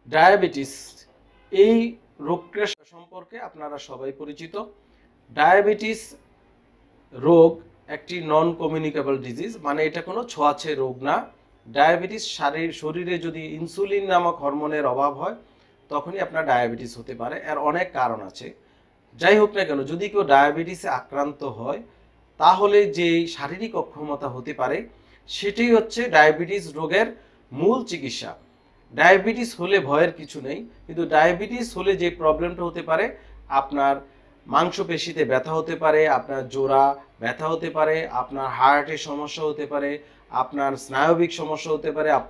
Diabetes এই রোগটা সম্পর্কে আপনারা সবাই পরিচিত। ডায়াবেটিস রোগ একটি নন কমিউনিকেবল ডিজিজ, মানে এটা কোনো ছোঁয়াচে রোগ না। ডায়াবেটিস শরীরে যদি ইনসুলিন নামক হরমোনের অভাব হয় তখনই আপনার ডায়াবেটিস হতে পারে। এর অনেক কারণ আছে। যাই হোক না কেন, যদি কেউ ডায়াবেটিসে আক্রান্ত হয় তাহলে যে শারীরিক অক্ষমতা হতে পারে সেটাই হচ্ছে ডায়াবেটিস রোগের মূল চিকিৎসা। ডায়াবেটিস হলে ভয়ের কিছু নেই, কিন্তু ডায়াবেটিস হলে যে প্রবলেমটা হতে পারে, আপনার মাংসপেশিতে ব্যথা হতে পারে, আপনার জোড়া ব্যথা হতে পারে, আপনার হার্টের সমস্যা হতে পারে, আপনার স্নায়বিক সমস্যা হতে পারে, আপনি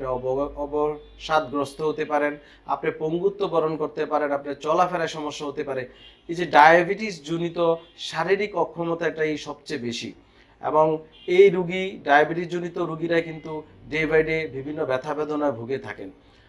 অবসাদগ্রস্ত হতে পারেন, আপনি পঙ্গুত্ব বরণ করতে পারেন, আপনার চলাফেরায় সমস্যা হতে পারে। এই যে ডায়াবেটিস জনিত শারীরিক অক্ষমতাটাই সবচেয়ে বেশি, এবং এই ডায়াবেটিস জনিত রোগীরা কিন্তু ডে বাই ডে বিভিন্ন ব্যথা বেদনায় ভুগে থাকেন।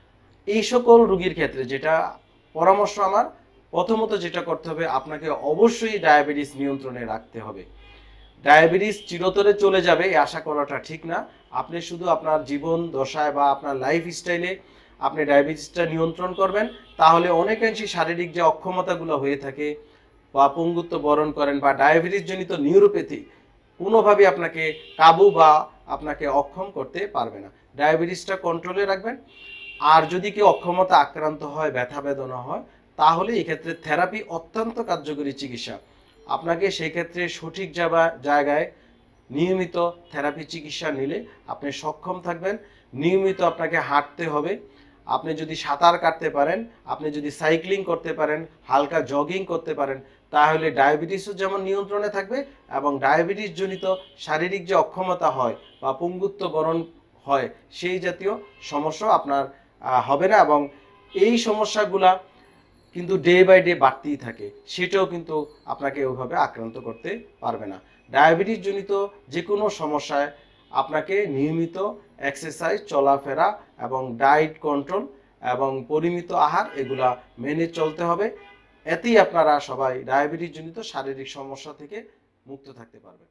এই সকল রোগীর ক্ষেত্রে যেটা পরামর্শ আমার, প্রথমত যেটা করতে হবে, আপনাকে অবশ্যই ডায়াবেটিস নিয়ন্ত্রণে রাখতে হবে। ডায়াবেটিস চিরতরে চলে যাবে এই আশা করাটা ঠিক না। আপনি শুধু আপনার জীবন দশায় বা আপনার লাইফ স্টাইলে আপনি ডায়াবেটিসটা নিয়ন্ত্রণ করবেন, তাহলে অনেকাংশে শারীরিক যে অক্ষমতাগুলো হয়ে থাকে বা পঙ্গুত্ব বরণ করেন বা ডায়াবেটিস জনিত নিউরোপ্যাথি কোনোভাবে আপনাকে কাবু বা আপনাকে অক্ষম করতে পারবে না। ডায়াবেটিসটা কন্ট্রোলে রাখবেন। আর যদি কেউ অক্ষমতা আক্রান্ত হয়, ব্যথা বেদনা হয়, তাহলে এক্ষেত্রে থেরাপি অত্যন্ত কার্যকরী চিকিৎসা। আপনাকে সেই ক্ষেত্রে সঠিক জায়গায় নিয়মিত থেরাপি চিকিৎসা নিলে আপনি সক্ষম থাকবেন। নিয়মিত আপনাকে হাঁটতে হবে। আপনি যদি সাঁতার কাটতে পারেন, আপনি যদি সাইক্লিং করতে পারেন, হালকা জগিং করতে পারেন, তাহলে ডায়াবেটিসও যেমন নিয়ন্ত্রণে থাকবে এবং ডায়াবেটিস জনিত শারীরিক যে অক্ষমতা হয় বা পঙ্গুত্ব বরণ হয় সেই জাতীয় সমস্যা আপনার হবে না। এবং এই সমস্যাগুলা কিন্তু ডে বাই ডে বাড়তেই থাকে, সেটাও কিন্তু আপনাকে ওইভাবে আক্রান্ত করতে পারবে না। ডায়াবেটিস জনিত যে কোনো সমস্যায় আপনাকে নিয়মিত এক্সারসাইজ, চলাফেরা এবং ডায়েট কন্ট্রোল এবং পরিমিত আহার এগুলা মেনে চলতে হবে। এতেই আপনারা সবাই ডায়াবেটিস জনিত শারীরিক সমস্যা থেকে মুক্ত থাকতে পারবেন।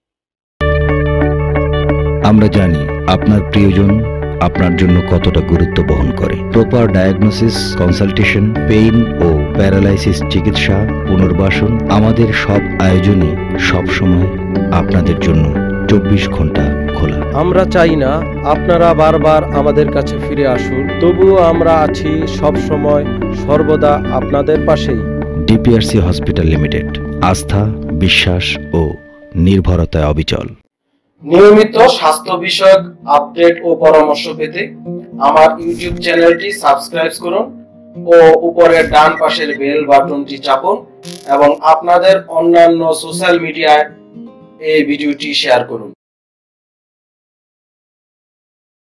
আমরা জানি আপনার প্রিয়জন আপনার জন্য কতটা গুরুত্ব বহন করে। প্রপার ডায়াগনোসিস, কনসালটেশন, পেইন ও প্যারালাইসিস চিকিৎসা, পুনর্বাসন, আমাদের সব আয়োজনই সবসময় আপনাদের জন্য 24 ঘন্টা খোলা। আমরা চাই না আপনারা বারবার আমাদের কাছে ফিরে আসুন, তবুও আমরা আছি সব সময় সর্বদা আপনাদের পাশেই। ডিপিআরসি হসপিটাল লিমিটেড, আস্থা, বিশ্বাস ও নির্ভরতায় অবিচল। নিয়মিত স্বাস্থ্য বিষয়ক আপডেট ও পরামর্শ পেতে আমার ইউটিউব চ্যানেলটি সাবস্ক্রাইব করুন ও উপরের ডান পাশের বেল বাটনটি চাপুন, এবং আপনাদের অন্যান্য সোশ্যাল মিডিয়ায় এই ভিডিওটি শেয়ার করুন।